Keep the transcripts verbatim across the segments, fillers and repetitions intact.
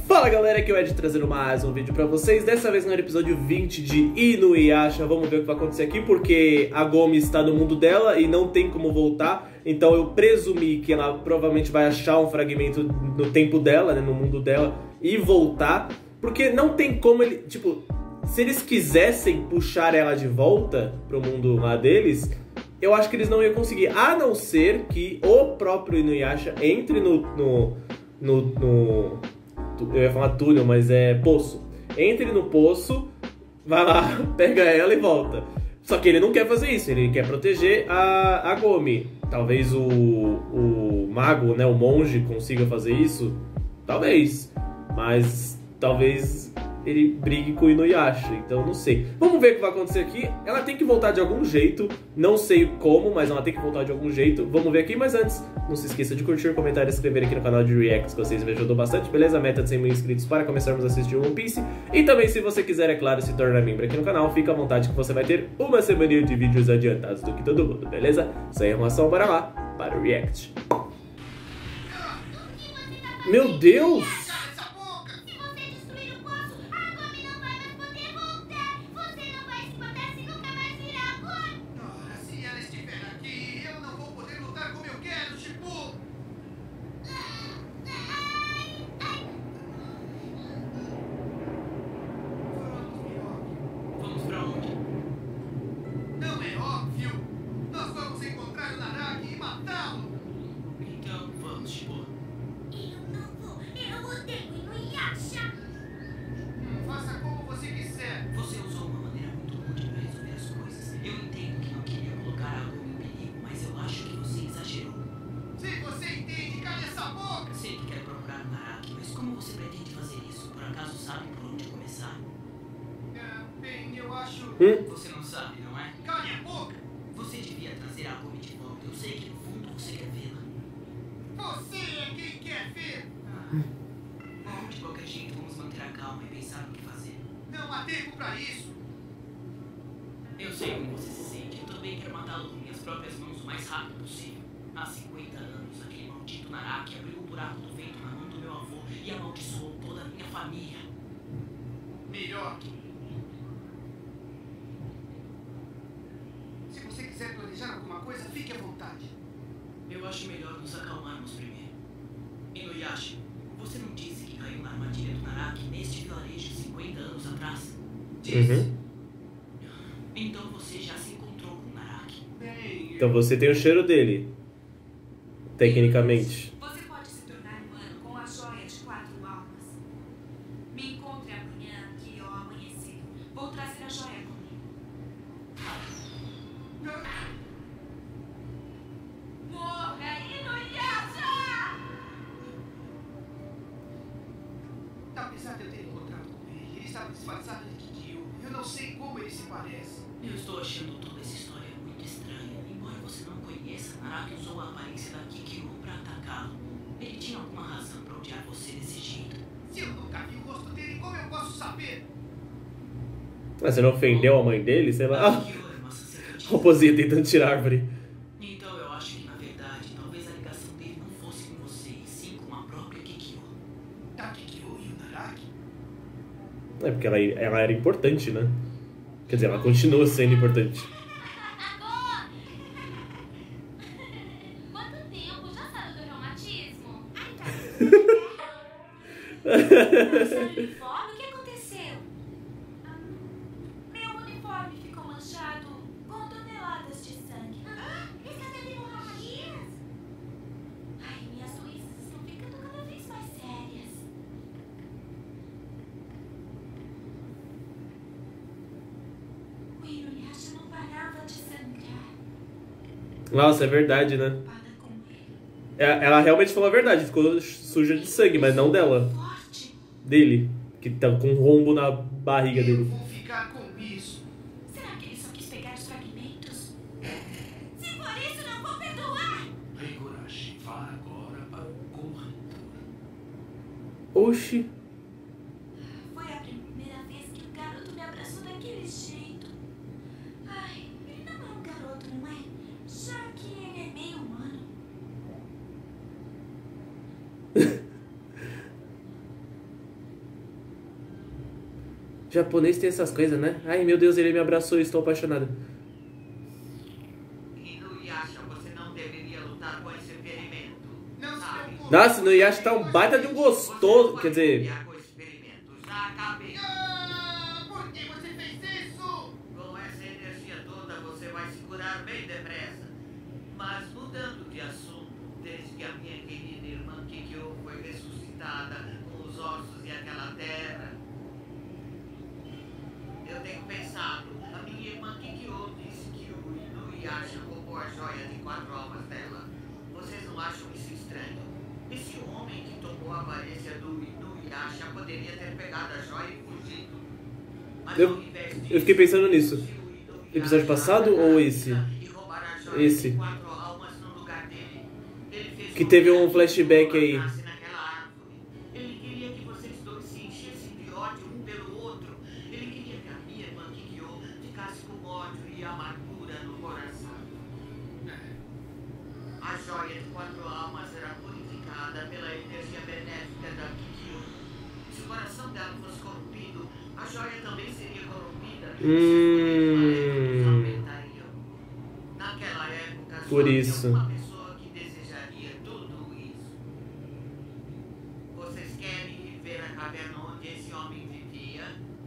Fala galera, aqui é o Ed trazendo mais um vídeo pra vocês. Dessa vez no episódio vinte de Inuyasha. Vamos ver o que vai acontecer aqui, porque a Gomi está no mundo dela e não tem como voltar. Então eu presumi que ela provavelmente vai achar um fragmento no tempo dela, né, no mundo dela, e voltar. Porque não tem como ele... Tipo, se eles quisessem puxar ela de volta pro mundo lá deles, eu acho que eles não iam conseguir. A não ser que o próprio Inuyasha entre no... no, no, no eu ia falar túnel, mas é poço. Entre no poço, vai lá, pega ela e volta. Só que ele não quer fazer isso, ele quer proteger a, a Gomi. Talvez o, o mago, né, o monge consiga fazer isso. Talvez. Mas talvez ele brigue com o Inuyasha, então não sei. Vamos ver o que vai acontecer aqui. Ela tem que voltar de algum jeito, não sei como, mas ela tem que voltar de algum jeito. Vamos ver aqui, mas antes, não se esqueça de curtir, comentar e se inscrever aqui no canal de Reacts, que vocês me ajudam bastante, beleza? Meta de cem mil inscritos para começarmos a assistir One Piece. E também, se você quiser, é claro, se tornar membro aqui no canal, fica à vontade que você vai ter uma semana de vídeos adiantados do que todo mundo, beleza? Sem enrolação, bora lá para o React. Meu Deus! Hum? Você não sabe, não é? Cale a boca! Você devia trazer a Gomi de volta. Eu sei que no fundo você quer vê-la. Você é quem quer ver! Ah. Bom, de qualquer jeito, vamos manter a calma e pensar no que fazer. Não há tempo pra isso! Eu sei como você se sente. Eu também quero matá-lo com minhas próprias mãos o mais rápido possível. Há cinquenta anos, aquele maldito Naraki abriu o buraco do vento na mão do meu avô e amaldiçoou toda a minha família. Melhor que Se você quiser planejar alguma coisa, fique à vontade. Eu acho melhor nos acalmarmos primeiro. Inuyasha, você não disse que caiu na armadilha do Naraki neste vilarejo cinquenta anos atrás? Disse. Uhum. Então você já se encontrou com o Naraki. Bem, Então você tem o cheiro dele, tecnicamente. Você pode se tornar humano com a joia de quatro almas. Me encontre amanhã aqui ao amanhecer. Vou trazer a joia comigo. Morra, Inuyasha! Apesar de eu ter encontrado com ele, ele estava disfarçado de Kikyo. Eu não sei como ele se parece. Eu estou achando toda essa história muito estranha. Embora você não conheça, Naraki usou a aparência da Kikyo para atacá-lo. Ele tinha alguma razão para odiar você desse jeito. Se eu nunca vi o rosto dele, como eu posso saber? Mas você não ofendeu a mãe dele? Sei lá. Ah, Kikyo era uma sacerdotisa. raposinha tentando tirar a árvore. Então eu acho que, na verdade, talvez a ligação dele não fosse com você, e sim com a própria Kikyo. Da Kikyo e o Naraki? É porque ela, ela era importante, né? Quer dizer, ela continua sendo importante. Quanto tempo? Já saiu do reumatismo? Ai, tá. Seu uniforme? O que aconteceu? Ah, meu uniforme ficou manchado com toneladas de sangue. Ah, está tendo hemorragias? Ai, minhas doenças estão ficando cada vez mais sérias. O Inuyasha não parava de sangrar. Nossa, é verdade, né? Para com ele. É- Ela realmente falou a verdade, ficou suja de sangue, mas não dela. Forte. Dele, que tá com um rombo na barriga Eu dele. vou ficar com isso. Será que ele só quis pegar os fragmentos? Se for isso, não vou perdoar! Higurashi, vá agora para o corredor. Oxi. Foi a primeira vez que o garoto me abraçou daquele jeito. Ai, ele não é um garoto, não é? Já que ele é meio humano. Japonês tem essas coisas, né? Ai, meu Deus, ele me abraçou e estou apaixonada. Inuyasha, você não deveria lutar com esse ferimento. Não sabe? Nossa, no Yasha tá um baita de um gostoso. Quer dizer... Já acabei. Ah, por que você fez isso? Com essa energia toda, você vai se curar bem depressa. Mas mudando de assunto, desde que a minha querida irmã Kikyo foi ressuscitada com os ossos e aquela terra, eu tenho pensado, a minha irmã Kikyo disse que o Inuyasha roubou a joia de quatro almas dela. Vocês não acham isso estranho? Esse homem que tomou a aparência do Inuyasha poderia ter pegado a joia e fugido. Mas Eu, ao invés disso, eu fiquei pensando nisso. se o Inuyasha Episódio passado ou esse? e roubar a joia Esse. de quatro almas no lugar dele, ele fez Que com teve um a flashback aí. nasce naquela árvore. Ele queria que vocês dois se enchessem de ódio um pelo outro. Ele queria que a minha irmã Kikyo ficasse com ódio e amargura no coração. A joia de quatro almas era purificada pela energia benéfica da Kikyo. Se o coração dela fosse corrompido, a joia também seria corrompida. E Hum. seus aumentariam. Naquela época, só Por havia isso. uma pessoa que desejaria tudo isso. Vocês querem viver a caverna onde esse homem vivia?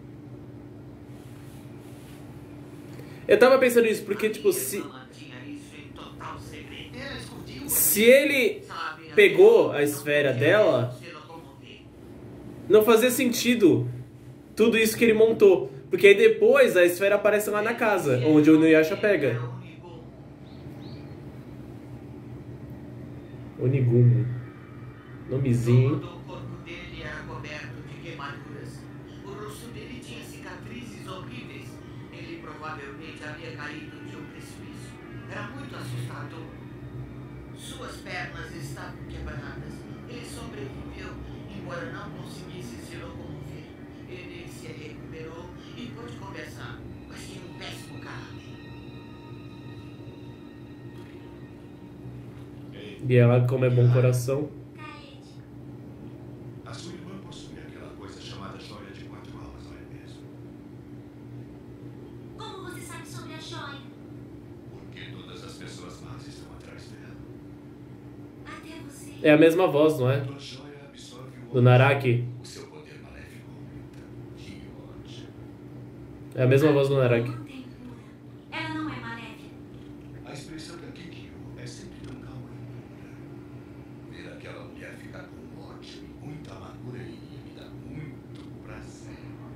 Eu tava pensando nisso, porque, tipo, se, Ela tinha isso em total segredo. Ela escondia o se ele Sabe, pegou ela a não esfera podia dela, se locomover. não fazia sentido tudo isso que ele montou. Porque aí depois a esfera aparece lá na casa, onde o Inuyasha pega. Era o Nigun. Onigumo. Nomezinho. Todo o corpo dele era coberto de queimaduras. O rosto dele tinha cicatrizes horríveis. Ele provavelmente havia caído de um precipício. Era muito assustador. Suas pernas estavam quebradas. Ele sobreviveu, embora não conseguisse se locomover. Ele se recuperou e pôde conversar, mas tinha um péssimo caráter. E ela, como é bom coração. Kaede, A sua irmã possui aquela coisa chamada joia de quatro almas, não é mesmo? como você sabe sobre a joia? Porque todas as pessoas más estão atrás dela. Até você. É a mesma voz, não é? Quando a joia absorve o Do ódio, Naraki. o seu poder maléfico aumenta. Que ódio. É a mesma voz do Naraki. Não tem cura. Ela não é maléfica. A expressão da Kikyo é sempre tão calma e pura. Ver aquela mulher ficar com ódio e muita amargura iria me dar muito prazer.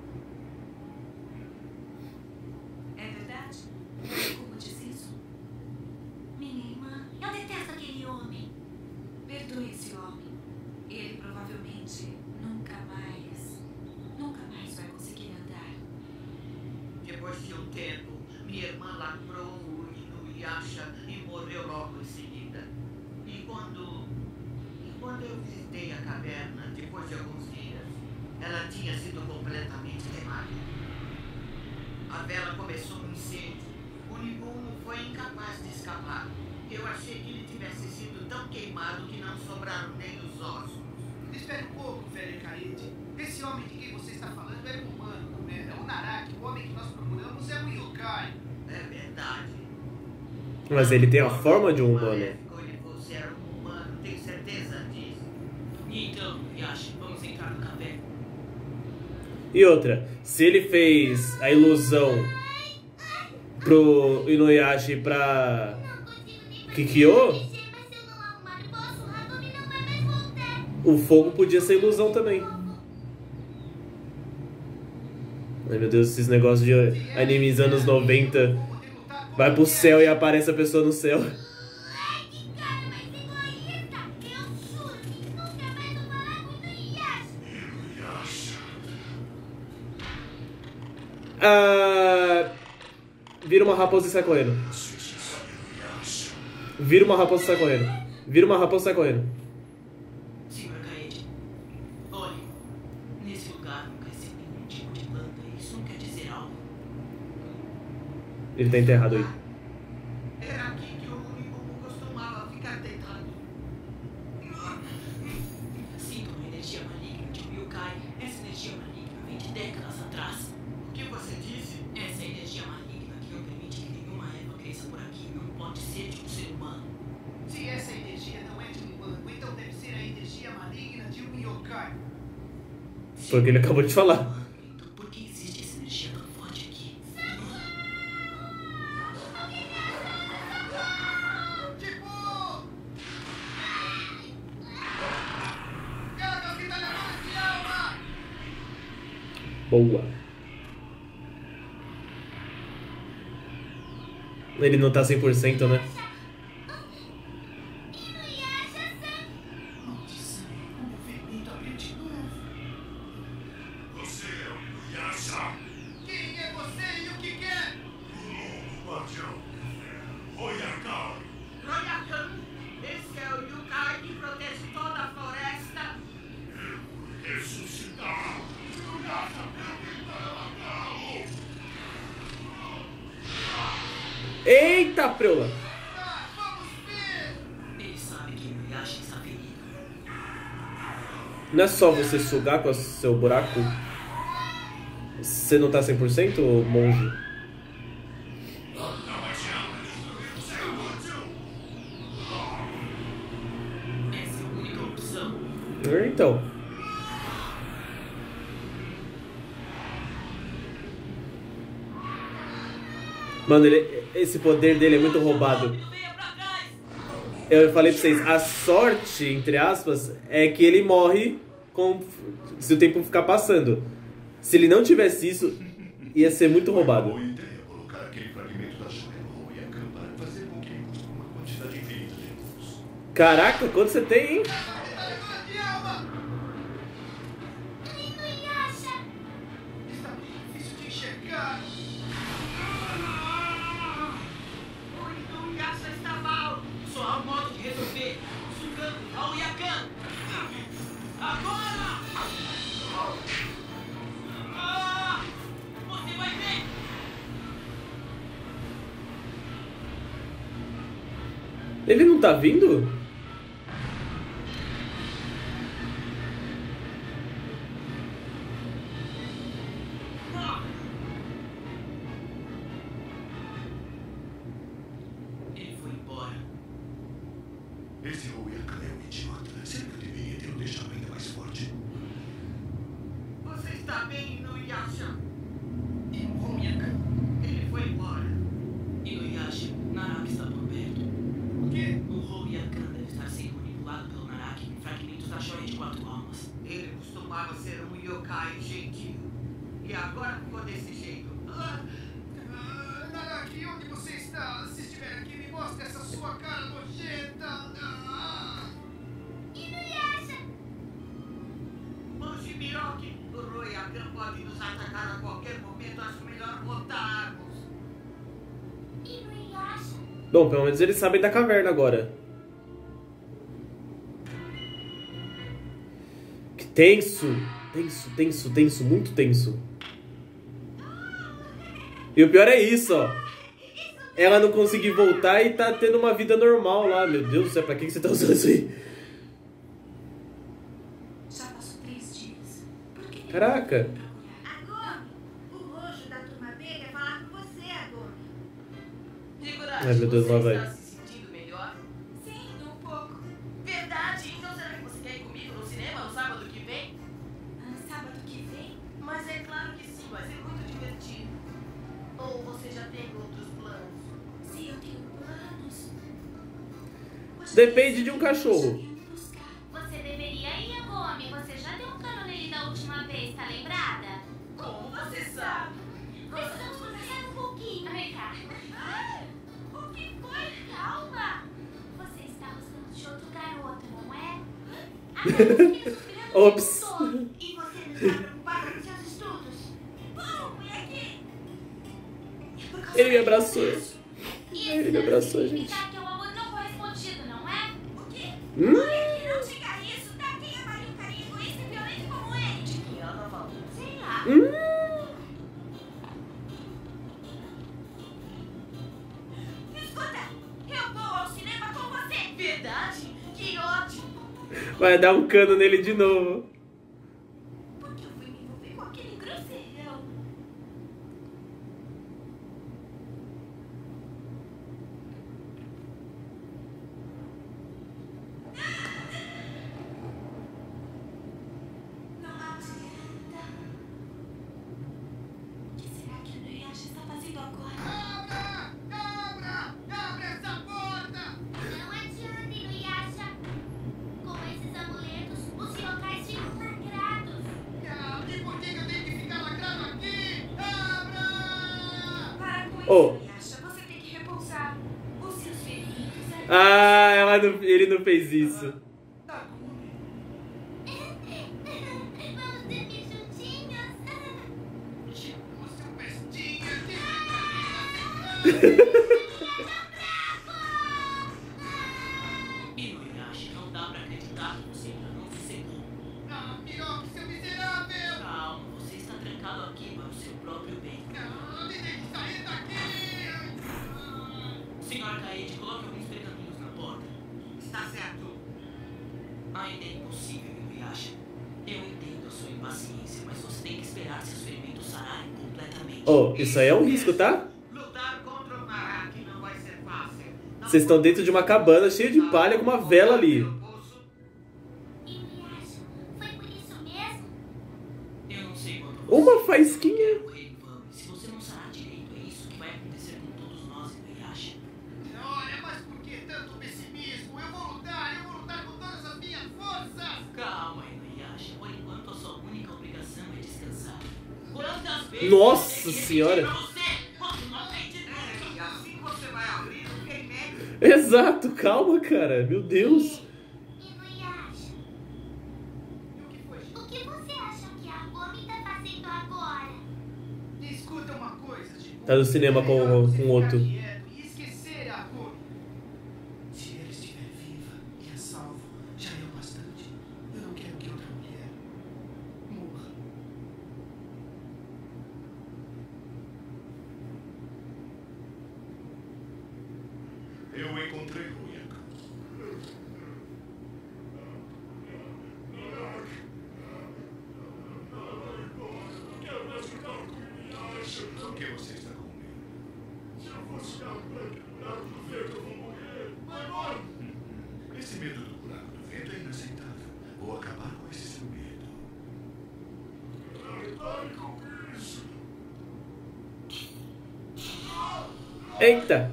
É verdade? Como disse isso? Minha irmã, eu detesto aquele homem. Perdoe esse homem. Ele provavelmente nunca mais, nunca mais vai conseguir andar. Depois de um tempo, minha irmã lacrou o Inuyasha e morreu logo em seguida. E quando, e quando eu visitei a caverna, depois de alguns dias, ela tinha sido completamente queimada. A vela começou um incêndio. O Nigun foi incapaz de escapar. Eu achei que ele tivesse sido tão queimado que não sobraram nem os ossos. Espera um pouco, velho Kaede. Esse homem de quem você está falando é um humano, não é? É o Naraki. O homem que nós procuramos é um yokai. É verdade. Mas ele tem a forma de um humano. Maléfico, ele fosse era um humano, tenho certeza disso. Então, Yashi, vamos entrar no caverna. E outra, se ele fez a ilusão pro Inuyasha e pra Kikyo, o fogo podia ser ilusão também. Ai meu Deus, esses negócios de animes anos noventa. Vai pro céu e aparece a pessoa no céu. Ai, que cara mais egoísta! Eu juro que nunca mais vou falar com o Inuyasha. Ah, vira uma raposa e sai correndo. Vira uma raposa e sai correndo. Vira uma raposa e sai correndo. Senhor Kaede, olhe, nesse lugar não cresce nenhum tipo de planta. Isso não quer dizer algo. Ele tá enterrado aí. Era aqui que o Nigun costumava ficar deitado. Sinto uma energia maligna de um yokai. Essa energia maligna vem de décadas atrás. que você disse? Essa energia maligna que não permite que nenhuma erva cresça por aqui não pode ser de um ser humano. Se essa energia não é de um humano, então deve ser a energia maligna de um yokai. Foi o que ele acabou de falar. Então por que existe essa energia tão forte aqui? Tipo... Gaga, que tá levando de alma! Boa. Ele não tá cem por cento, né? Maldição, o fermento abriu de novo. Você é o Inuyasha, Quem é você e o que quer? o guardião. Oyaka. Royakan, esse é o Yukai que protege toda a floresta. Ressuscitar. Inuyasha, Eita, preula! Ah, vamos ver! Ele sabe que Inuyasha está ferido. Não é só você sugar com o seu buraco? Você não tá cem por cento, monge? Essa é a única opção. Então. Mano, ele, esse poder dele é muito roubado. Venha pra trás! Eu falei pra vocês, a sorte, entre aspas, é que ele morre com, se o tempo ficar passando. Se ele não tivesse isso, ia ser muito roubado. Boa ideia colocar aquele fragmento da joia no Oyaka para fazer com que ele cuspe uma quantidade infinita de luz. Caraca, quanto você tem, hein? Tá levando de alma! Inuyasha! Está muito difícil de enxergar. O Inuyasha está mal. Só há um modo de resolver. Sugando ao Yakan. Agora! Ah! Você vai ver! Ele não tá vindo? Ah! Ele foi embora. Esse Oyaka é um idiota. Será que eu deveria ter o deixado ainda mais forte? Você está bem, Inuyasha? E o Yakan? Ele foi embora. Inuyasha, Naraki está por perto. O quê? O Royakan deve estar sendo manipulado pelo Naraki em fragmentos da joia de quatro almas. Ele costumava ser um yokai gentil. E agora ficou desse jeito. Ah, ah, Naraki, onde você está? Se estiver aqui, me mostre essa sua cara nojenta. Ah. Inuyasha! Ô Shibiroki, o Royakan pode nos atacar a qualquer momento. Acho melhor voltarmos. Inuyasha! Bom, pelo menos eles sabem da caverna agora. Que tenso! Tenso, tenso, tenso, muito tenso. E o pior é isso, ó. Ela não conseguir voltar e tá tendo uma vida normal lá. Meu Deus do céu, pra que você tá usando isso aí? Já passou três dias. Por que tem Caraca. que procurar? Agora, o roxo da turma B quer falar com você agora. Higurashi, Ai, meu Deus, você lá vai. está se sentindo melhor? Sim, um pouco. Verdade? Então será que você quer ir comigo no cinema no sábado que vem? Ah, sábado que vem? Mas é claro que sim, vai ser muito divertido. Ou você já tem outros planos? Se eu tenho planos. Hoje Depende tem de um que cachorro. me buscar. Você deveria ir, Agome. Você já deu um cano nele da última vez, tá lembrada? Como você sabe? Precisamos conversar um pouquinho. Vem cá. Ah, o que foi? Calma. Você está gostando de outro garoto, não é? Agora você fica sofrendo o Ops. tempo todo. E você não está preocupada com seus estudos? Bom, e aqui? Por causa Ele me disso. abraçou. Isso Ele me abraçou, gente. significa que o amor não correspondido, não é? O quê? Hum? Não diga isso, tá? Quem amaria um carinha egoísta e violento como ele? De quem ela tá falando? Sei lá. Hum? Escuta, eu vou ao cinema com você. Verdade? Que ótimo! Vai dar um cano nele de novo. Porque eu fui me envolver com aquele grosseirão. agora. Abra! Abra! Abra essa porta! Não adianta, Inuyasha. Com esses amuletos, os yokais ficam lacrados. Ah, e por que que eu tenho que ficar lacrado aqui? Abra! Para com isso, Oh. Inuyasha. Você tem que repousar os seus ferimentos aí. Ah, ela não- ele não fez isso. Takumi, Vamos dormir juntinhos. o seu bestinha de Inuyasha, não dá pra acreditar que você ainda não se secou. Ah, Miroque, seu miserável! Calma, você está trancado aqui para o seu próprio bem. Ah, me deixe sair daqui! Ah, Senhora Kaede, coloque alguns pergaminhos na porta. está certo. Ainda é impossível, Inuyasha. Eu entendo a sua impaciência, mas você tem que esperar seus ferimentos sararem completamente. Oh, isso aí é um risco, tá? Lutar contra o Naraki não vai ser fácil. Não Vocês estão dentro de uma cabana cheia de palha com uma vela ali. Inuyasha, foi por isso mesmo? Eu não sei quanto você... Uma faísquinha. quer morrer infame. Se você não sarar direito, é isso que vai acontecer com todos nós, Inuyasha. Olha, mas por que tanto pessimismo? Eu vou lutar, eu vou lutar com todas as minhas forças! Calma, Inuyasha. Por enquanto, a sua única obrigação é descansar. Quantas vezes Nossa eu tenho que senhora. repetir pra você? Você não aprende nunca. E assim você vai abrir o remédio. Exato, calma, cara. Meu Deus. Inuyasha, E o que foi, gente? o que você acha que a Agome tá fazendo agora? Escuta uma coisa, gente. Tá no cinema com- É melhor você com ficar outro. quieto e esquecer a cor. Se ele estiver viva e é salvo, já é o bastante. Eu não quero que outra mulher morra. Eu encontrei Ruyakan. Por que você está com medo? Esse medo do buraco do vento é inaceitável. Vou acabar com esse seu medo. Eita.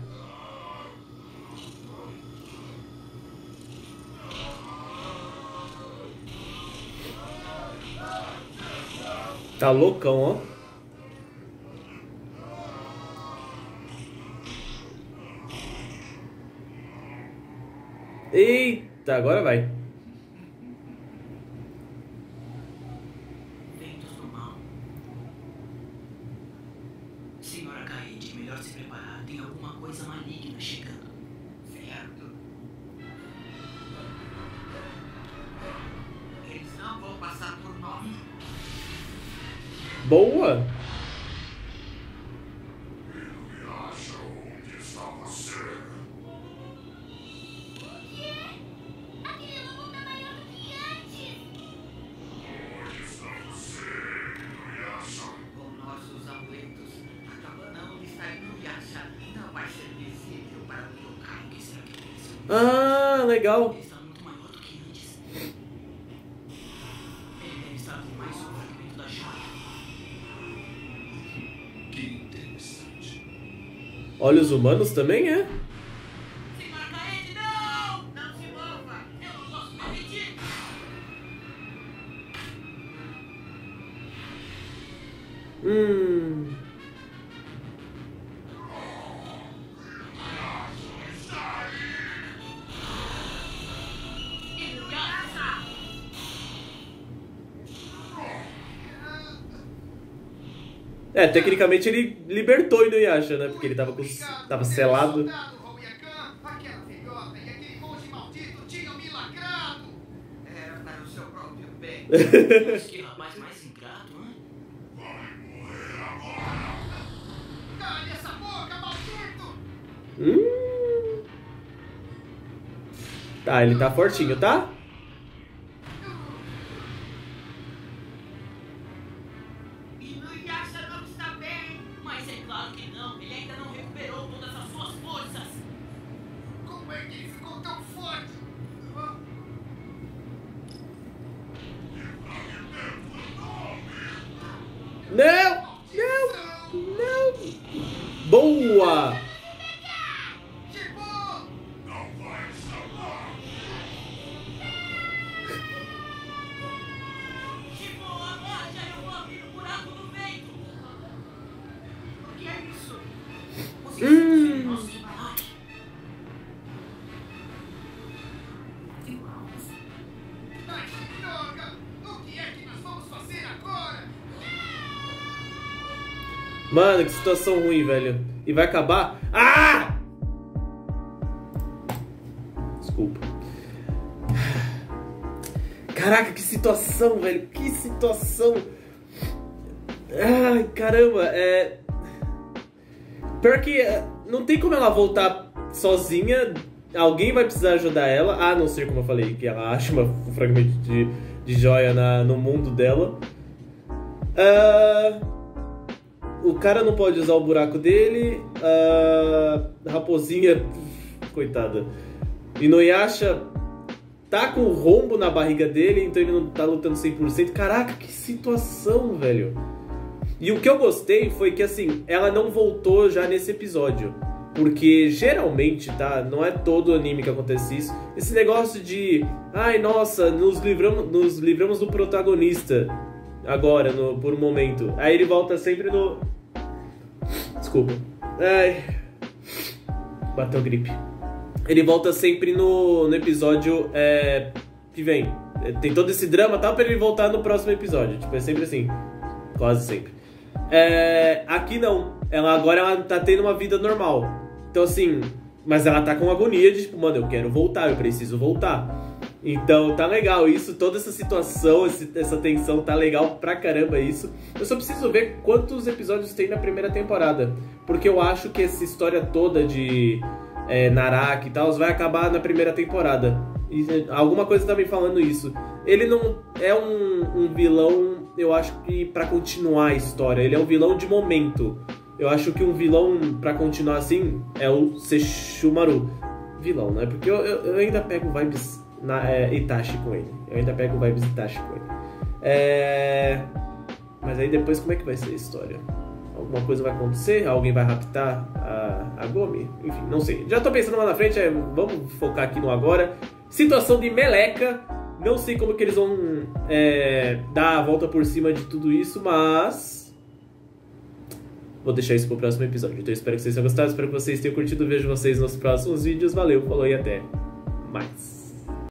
Tá loucão, ó. Eita, agora vai. Ventos do mal. Senhora Kaede, melhor se preparar. Tem alguma coisa maligna chegando. Certo. Eles não vão passar por nós. Boa. Aquele lobo tá maior do que antes. Com nossos amuletos, a cabana onde está Inuyasha não vai ser visível para o yokai. O que será que aconteceu? Ah, legal. Ele está muito maior do que antes. Ele deve estar com mais um fragmento da joia. Que interessante. Olha os humanos também, é? Senhora Kaede, não! Não se mova! Eu não posso permitir! Hum. Inuyasha! É, tecnicamente ele libertou o Inuyasha, né? Porque ele tava, com, Obrigado tava por ter selado. soltado o Ruyakan. Aquela velhota e aquele monge maldito tinham me lacrado. Era para o seu próprio bem. Que rapaz mais ingrato, hein? Cale essa boca, maldito! Hum. Tá, ele tá fortinho, tá? Inuyasha não está bem. Mas é claro que não. Ele ainda não recuperou todas as suas forças. Como é que ele ficou tão forte? Ah, Não! Não! Não! Mano, que situação ruim, velho. E vai acabar... Ah! Desculpa. Caraca, que situação, velho. Que situação. Ai, caramba. É... Pior que não tem como ela voltar sozinha. Alguém vai precisar ajudar ela. A não ser, como eu falei, que ela acha uma, um fragmento de, de joia na, no mundo dela. Uh... O cara não pode usar o buraco dele. A raposinha... Coitada. Inuyasha tá com o rombo na barriga dele, então ele não tá lutando cem por cento. Caraca, que situação, velho. E o que eu gostei foi que, assim, ela não voltou já nesse episódio. Porque, geralmente, tá? Não é todo anime que acontece isso. Esse negócio de... Ai, nossa, nos livramos, nos livramos do protagonista agora, no, por um momento. Aí ele volta sempre no... Desculpa. Ai... Bateu gripe. Ele volta sempre no, no episódio é, que vem. Tem todo esse drama, tal, pra ele voltar no próximo episódio. Tipo, é sempre assim. Quase sempre. É, aqui não. Ela agora ela tá tendo uma vida normal. Então assim... Mas ela tá com agonia de tipo, mano, eu quero voltar, eu preciso voltar. Então tá legal isso, toda essa situação, esse, essa tensão, tá legal pra caramba isso. Eu só preciso ver quantos episódios tem na primeira temporada. Porque eu acho que essa história toda de... É, Naraki e tal, vai acabar na primeira temporada. E alguma coisa tá me falando isso. Ele não é um, um vilão, eu acho que pra continuar a história. Ele é um vilão de momento. Eu acho que um vilão pra continuar assim é o Sesshomaru. Vilão, né? Porque eu, eu, eu ainda pego vibes na, é, Itachi com ele. Eu ainda pego vibes Itachi com ele. É... Mas aí depois como é que vai ser a história? Alguma coisa vai acontecer? Alguém vai raptar a, a Gomi? Enfim, não sei. Já tô pensando lá na frente, é, vamos focar aqui no agora. Situação de meleca. Não sei como que eles vão é, dar a volta por cima de tudo isso, mas... Vou deixar isso pro próximo episódio. Então eu espero que vocês tenham gostado, espero que vocês tenham curtido. Vejo vocês nos próximos vídeos. Valeu, falou e até mais.